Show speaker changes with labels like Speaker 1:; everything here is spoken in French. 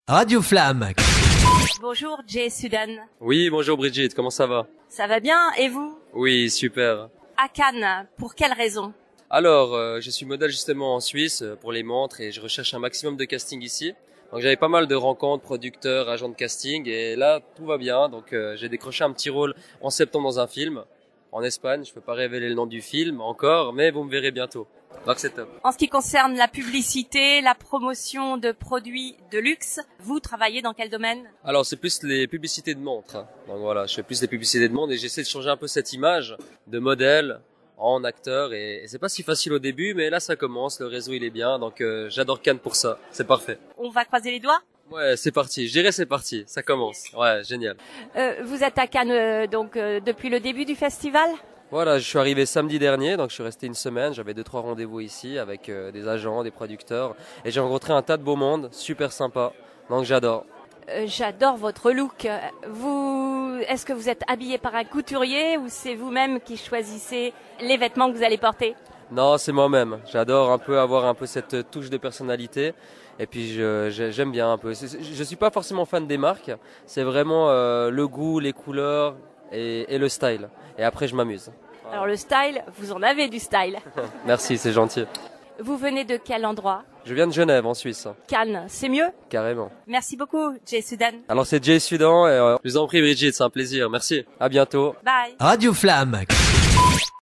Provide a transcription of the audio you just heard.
Speaker 1: Radio Flamme.
Speaker 2: Bonjour Jay Sudan.
Speaker 3: Oui, bonjour Brigitte, comment ça va?
Speaker 2: Ça va bien et vous?
Speaker 3: Oui, super.
Speaker 2: À Cannes, pour quelle raison?
Speaker 3: Alors, je suis modèle justement en Suisse pour les montres et je recherche un maximum de casting ici. Donc j'avais pas mal de rencontres, producteurs, agents de casting et là tout va bien. Donc j'ai décroché un petit rôle en septembre dans un film en Espagne. Je peux pas révéler le nom du film encore, mais vous me verrez bientôt. Donc c'est top.
Speaker 2: En ce qui concerne la publicité, la promotion de produits de luxe, vous travaillez dans quel domaine?
Speaker 3: Alors c'est plus les publicités de montres. Donc voilà, je fais plus des publicités de montres et j'essaie de changer un peu cette image de modèle en acteur et c'est pas si facile au début, mais là ça commence, le réseau il est bien, donc j'adore Cannes pour ça, c'est parfait.
Speaker 2: On va croiser les doigts?
Speaker 3: Ouais, c'est parti, je dirais c'est parti, ça commence, ouais, génial.
Speaker 2: Vous êtes à Cannes depuis le début du festival?
Speaker 3: Voilà, je suis arrivé samedi dernier, donc je suis resté une semaine, j'avais 2-3 rendez-vous ici avec des agents, des producteurs et j'ai rencontré un tas de beau monde, super sympa, donc j'adore.
Speaker 2: J'adore votre look. Est-ce que vous êtes habillé par un couturier ou c'est vous-même qui choisissez les vêtements que vous allez porter?
Speaker 3: Non, c'est moi-même. J'adore avoir un peu cette touche de personnalité. Et puis j'aime bien un peu. Je suis pas forcément fan des marques. C'est vraiment le goût, les couleurs et le style. Et après, je m'amuse. Voilà.
Speaker 2: Alors le style, vous en avez du style.
Speaker 3: Merci, c'est gentil.
Speaker 2: Vous venez de quel endroit?
Speaker 3: Je viens de Genève, en Suisse.
Speaker 2: Cannes, c'est mieux?
Speaker 3: Carrément.
Speaker 2: Merci beaucoup, Jay Sudan.
Speaker 3: Alors c'est Jay Sudan. Et, je vous en prie, Brigitte, c'est un plaisir. Merci. À bientôt.
Speaker 2: Bye.
Speaker 1: Radio Flamme.